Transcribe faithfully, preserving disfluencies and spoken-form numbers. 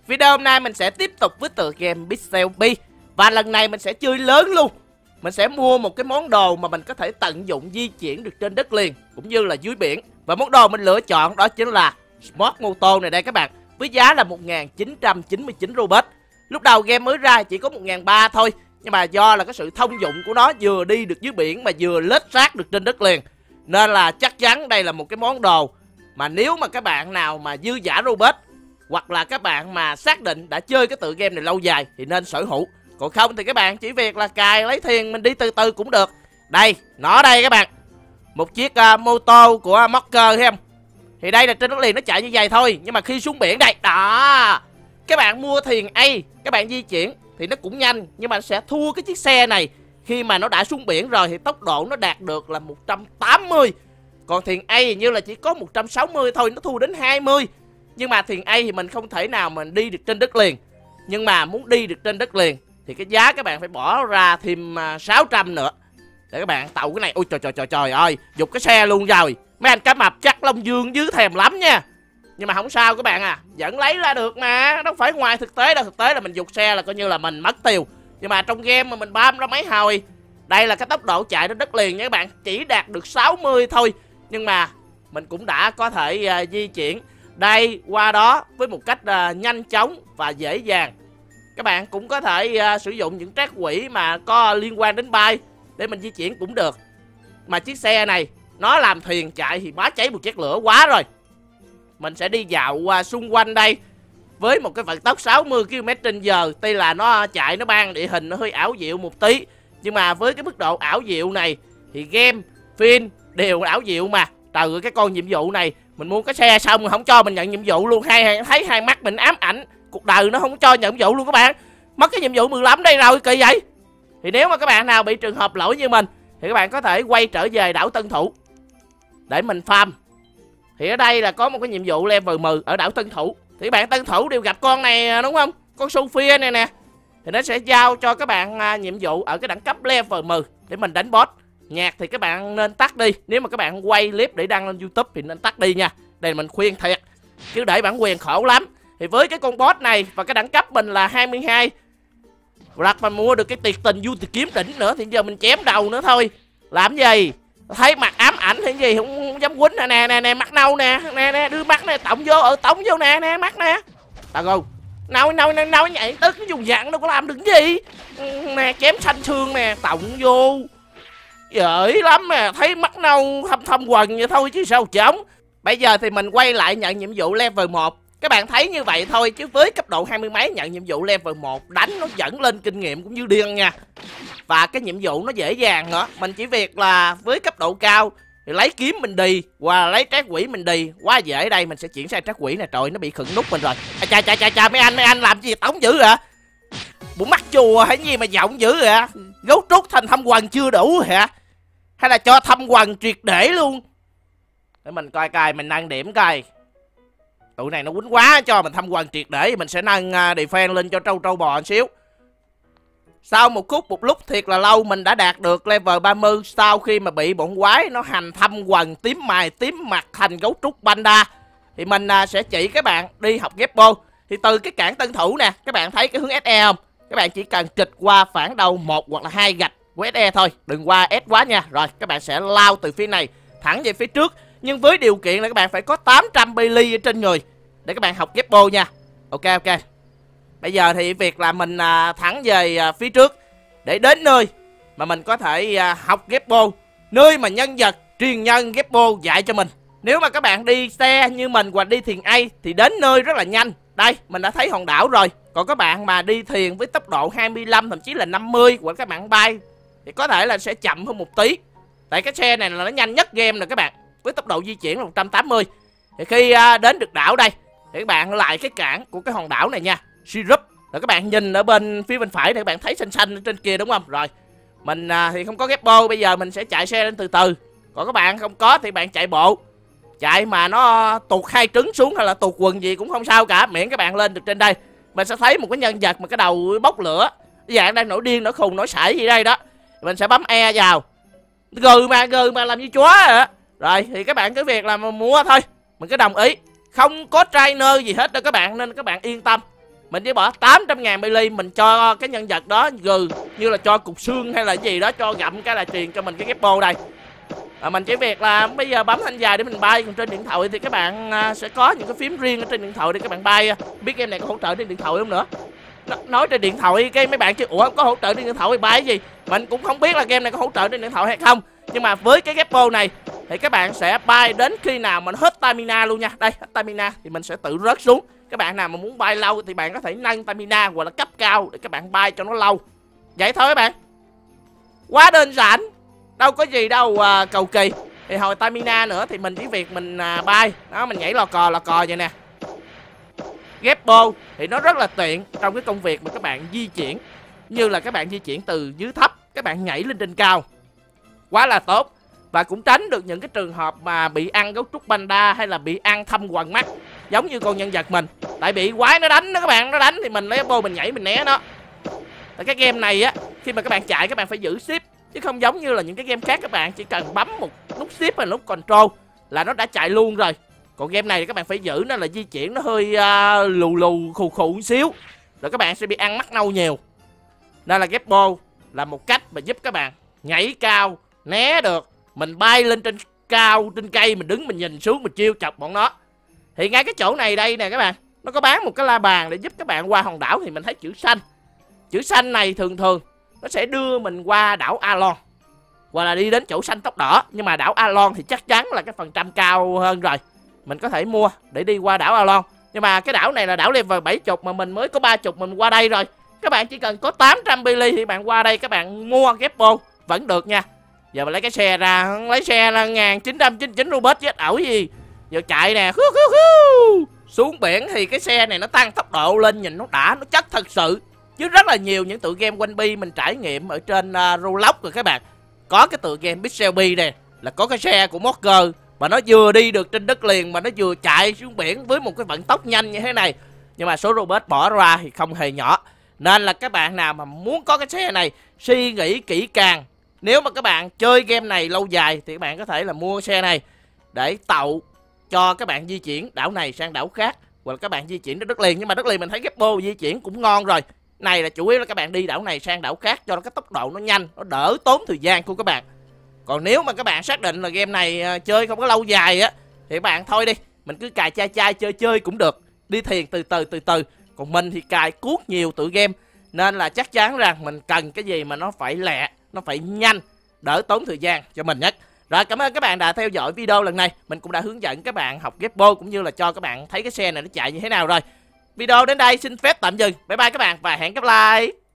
Video hôm nay mình sẽ tiếp tục với tựa game Pixel P. Và lần này mình sẽ chơi lớn luôn. Mình sẽ mua một cái món đồ mà mình có thể tận dụng di chuyển được trên đất liền cũng như là dưới biển. Và món đồ mình lựa chọn đó chính là Smart Moto này đây các bạn. Với giá là một nghìn chín trăm chín mươi chín Robux. Lúc đầu game mới ra chỉ có một nghìn ba trăm thôi. Nhưng mà do là cái sự thông dụng của nó vừa đi được dưới biển mà vừa lết xác được trên đất liền, nên là chắc chắn đây là một cái món đồ mà nếu mà các bạn nào mà dư giả Robux hoặc là các bạn mà xác định đã chơi cái tựa game này lâu dài thì nên sở hữu. Còn không thì các bạn chỉ việc là cài lấy tiền mình đi từ từ cũng được. Đây, nó đây các bạn. Một chiếc uh, mô tô của Mocker thấy không? Thì đây là trên đất liền nó chạy như vậy thôi. Nhưng mà khi xuống biển đây, đó, các bạn mua thuyền A, các bạn di chuyển thì nó cũng nhanh. Nhưng mà sẽ thua cái chiếc xe này. Khi mà nó đã xuống biển rồi thì tốc độ nó đạt được là một trăm tám mươi. Còn thuyền A như là chỉ có một trăm sáu mươi thôi, nó thua đến hai mươi. Nhưng mà thuyền A thì mình không thể nào mình đi được trên đất liền. Nhưng mà muốn đi được trên đất liền thì cái giá các bạn phải bỏ ra thêm uh, sáu trăm nữa để các bạn tậu cái này. Ôi trời trời trời trời ơi, dục cái xe luôn rồi. Mấy anh cá mập chắc Long Dương dưới thèm lắm nha. Nhưng mà không sao các bạn à, vẫn lấy ra được mà. Đâu phải ngoài thực tế đâu. Thực tế là mình dục xe là coi như là mình mất tiêu. Nhưng mà trong game mà mình bám ra mấy hồi. Đây là cái tốc độ chạy trên đất liền nha các bạn, chỉ đạt được sáu mươi thôi. Nhưng mà mình cũng đã có thể uh, di chuyển đây qua đó với một cách uh, nhanh chóng và dễ dàng. Các bạn cũng có thể uh, sử dụng những trác quỷ mà có liên quan đến bay để mình di chuyển cũng được. Mà chiếc xe này nó làm thuyền chạy thì bá cháy một chiếc lửa quá rồi. Mình sẽ đi dạo uh, xung quanh đây với một cái vận tốc sáu mươi ki lô mét trên giờ. Tuy là nó chạy nó ban địa hình nó hơi ảo diệu một tí, nhưng mà với cái mức độ ảo diệu này thì game, phim đều ảo diệu mà. Trời ơi, cái con nhiệm vụ này mình mua cái xe xong rồi không cho mình nhận nhiệm vụ luôn. Hay thấy hai mắt mình ám ảnh, cuộc đời nó không cho nhận nhiệm vụ luôn các bạn. Mất cái nhiệm vụ mười lăm đây rồi, kỳ vậy. Thì nếu mà các bạn nào bị trường hợp lỗi như mình thì các bạn có thể quay trở về đảo Tân Thủ để mình farm. Thì ở đây là có một cái nhiệm vụ level mười ở đảo Tân Thủ. Thì các bạn Tân Thủ đều gặp con này đúng không? Con Sophia này nè. Thì nó sẽ giao cho các bạn à, nhiệm vụ ở cái đẳng cấp level mười để mình đánh boss. Nhạc thì các bạn nên tắt đi. Nếu mà các bạn quay clip để đăng lên YouTube thì nên tắt đi nha. Đây mình khuyên thiệt, chứ để bản quyền khổ lắm. Thì với cái con boss này và cái đẳng cấp mình là hai mươi hai, hoặc mà mua được cái tiệt tình du thì kiếm đỉnh nữa thì giờ mình chém đầu nữa thôi. Làm gì? Thấy mặt ám ảnh hay gì không, không dám quýnh nè nè nè nè, mắt nâu nè, nè nè, đưa mắt nè, tổng vô, ở tổng vô nè nè, mắt nè. Tao không. Nâu nâu nâu nâu nhảy tức nó dùng dặn đâu có làm được gì. Nè, chém xanh xương nè, tổng vô. Giỡn lắm mà, thấy mắt nâu thâm thâm quần vậy thôi chứ sao trống. Bây giờ thì mình quay lại nhận nhiệm vụ level một. Các bạn thấy như vậy thôi chứ với cấp độ hai mươi mấy nhận nhiệm vụ level một đánh nó dẫn lên kinh nghiệm cũng như điên nha. Và cái nhiệm vụ nó dễ dàng nữa. Mình chỉ việc là với cấp độ cao thì lấy kiếm mình đi và lấy trác quỷ mình đi. Quá dễ. Đây mình sẽ chuyển sang trác quỷ nè. Trời, nó bị khựng nút mình rồi. À, chà chà chà chà mấy anh mấy anh làm gì tống dữ hả? Bộ mắt chùa hay gì mà giọng dữ hả? Gấu trúc thành thâm quần chưa đủ hả? Hay là cho thâm quần triệt để luôn? Để mình coi coi, mình nâng điểm coi. Tụi này nó quýnh quá, cho mình thâm quần triệt để. Mình sẽ nâng uh, defense lên cho trâu trâu bò một xíu. Sau một khúc một lúc thiệt là lâu mình đã đạt được level ba mươi. Sau khi mà bị bọn quái nó hành thâm quần tím mày tím mặt thành gấu trúc panda thì mình uh, sẽ chỉ các bạn đi học Geppo. Thì từ cái cảng Tân Thủ nè, các bạn thấy cái hướng ét e không? Các bạn chỉ cần trịch qua phản đầu một hoặc là hai gạch của ét e thôi, đừng qua S quá nha. Rồi các bạn sẽ lao từ phía này thẳng về phía trước. Nhưng với điều kiện là các bạn phải có tám trăm Bailey ở trên người để các bạn học Geppo nha. Ok ok. Bây giờ thì việc là mình à, thẳng về à, phía trước để đến nơi mà mình có thể à, học Geppo, nơi mà nhân vật truyền nhân Geppo dạy cho mình. Nếu mà các bạn đi xe như mình hoặc đi thuyền A thì đến nơi rất là nhanh. Đây mình đã thấy hòn đảo rồi. Còn các bạn mà đi thuyền với tốc độ hai mươi lăm thậm chí là năm mươi hoặc các bạn bay thì có thể là sẽ chậm hơn một tí. Tại cái xe này là nó nhanh nhất game rồi các bạn, với tốc độ di chuyển là một trăm tám mươi. Thì khi uh, đến được đảo đây thì các bạn lại cái cảng của cái hòn đảo này nha, Syrup. Rồi các bạn nhìn ở bên phía bên phải thì các bạn thấy xanh xanh ở trên kia đúng không? Rồi mình uh, thì không có Geppo, bây giờ mình sẽ chạy xe lên từ từ. Còn các bạn không có thì bạn chạy bộ. Chạy mà nó tuột hai trứng xuống hay là tuột quần gì cũng không sao cả, miễn các bạn lên được trên đây. Mình sẽ thấy một cái nhân vật mà cái đầu bốc lửa, dạng đang nổi điên, nổi khùng, nổi sảy gì đây đó. Mình sẽ bấm E vào. Gừ mà, gừ mà làm như chó à. Rồi thì các bạn cứ việc là mua thôi. Mình cứ đồng ý. Không có trainer gì hết đâu các bạn, nên các bạn yên tâm. Mình chỉ bỏ tám trăm ngàn mili, mình cho cái nhân vật đó gừ như là cho cục xương hay là gì đó, cho gặm cái là truyền cho mình cái ghép bô đây. À, mình chỉ việc là bây giờ bấm thanh dài để mình bay, còn trên điện thoại thì các bạn à, sẽ có những cái phím riêng ở trên điện thoại để các bạn bay. Biết game này có hỗ trợ trên điện thoại không nữa. Nói trên điện thoại cái mấy bạn chứ ủa có hỗ trợ trên điện thoại thì bay cái gì, mình cũng không biết là game này có hỗ trợ trên điện thoại hay không. Nhưng mà với cái ghép bô này thì các bạn sẽ bay đến khi nào mình hết stamina luôn nha. Đây hết stamina thì mình sẽ tự rớt xuống. Các bạn nào mà muốn bay lâu thì bạn có thể nâng stamina hoặc là cấp cao để các bạn bay cho nó lâu. Vậy thôi các bạn, quá đơn giản, đâu có gì đâu à, cầu kỳ. Thì hồi stamina nữa thì mình chỉ việc mình à, bay đó, mình nhảy lò cò lò cò vậy nè. Ghép bô thì nó rất là tiện trong cái công việc mà các bạn di chuyển, như là các bạn di chuyển từ dưới thấp các bạn nhảy lên trên cao, quá là tốt. Và cũng tránh được những cái trường hợp mà bị ăn gấu trúc panda hay là bị ăn thâm quầng mắt giống như con nhân vật mình. Tại bị quái nó đánh đó các bạn, nó đánh thì mình lấy bô mình nhảy mình né nó. Tại cái game này á, khi mà các bạn chạy các bạn phải giữ shift, chứ không giống như là những cái game khác các bạn chỉ cần bấm một nút shift hay nút control là nó đã chạy luôn rồi. Còn game này thì các bạn phải giữ nó là di chuyển nó hơi uh, lù lù khù khù một xíu, rồi các bạn sẽ bị ăn mắt nâu nhiều. Nên là ghép bô là một cách mà giúp các bạn nhảy cao, né được. Mình bay lên trên cao, trên cây mình đứng mình nhìn xuống mình chiêu chọc bọn nó. Thì ngay cái chỗ này đây nè các bạn, nó có bán một cái la bàn để giúp các bạn qua hòn đảo. Thì mình thấy chữ xanh, chữ xanh này thường thường nó sẽ đưa mình qua đảo Alon, hoặc là đi đến chỗ xanh tóc đỏ. Nhưng mà đảo Alon thì chắc chắn là cái phần trăm cao hơn rồi, mình có thể mua để đi qua đảo Alon. Nhưng mà cái đảo này là đảo level bảy mươi mà mình mới có ba mươi mình qua đây rồi. Các bạn chỉ cần có tám trăm bili thì bạn qua đây các bạn mua ghép bô vẫn được nha. Giờ mình lấy cái xe ra, lấy xe là một nghìn chín trăm chín mươi chín Robux chết ẩu gì. Giờ chạy nè, khú, khú, khú. Xuống biển thì cái xe này nó tăng tốc độ lên nhìn nó đã, nó chất thật sự. Chứ rất là nhiều những tựa game One Piece mình trải nghiệm ở trên uh, Roblox rồi các bạn. Có cái tựa game Pixelby này là có cái xe của modder mà nó vừa đi được trên đất liền mà nó vừa chạy xuống biển với một cái vận tốc nhanh như thế này. Nhưng mà số Robux bỏ ra thì không hề nhỏ. Nên là các bạn nào mà muốn có cái xe này suy nghĩ kỹ càng. Nếu mà các bạn chơi game này lâu dài thì các bạn có thể là mua xe này để tậu cho các bạn di chuyển đảo này sang đảo khác, hoặc là các bạn di chuyển đến đất liền. Nhưng mà đất liền mình thấy ghép bô di chuyển cũng ngon rồi. Này là chủ yếu là các bạn đi đảo này sang đảo khác cho nó cái tốc độ nó nhanh, nó đỡ tốn thời gian của các bạn. Còn nếu mà các bạn xác định là game này uh, chơi không có lâu dài á thì các bạn thôi đi, mình cứ cài chai chai chơi chơi cũng được, đi thiền từ từ từ từ. Còn mình thì cài cuốc nhiều tựa game, nên là chắc chắn rằng mình cần cái gì mà nó phải lẹ, nó phải nhanh, đỡ tốn thời gian cho mình nhất. Rồi, cảm ơn các bạn đã theo dõi video lần này. Mình cũng đã hướng dẫn các bạn học ghép bô cũng như là cho các bạn thấy cái xe này nó chạy như thế nào rồi. Video đến đây xin phép tạm dừng. Bye bye các bạn và hẹn gặp lại.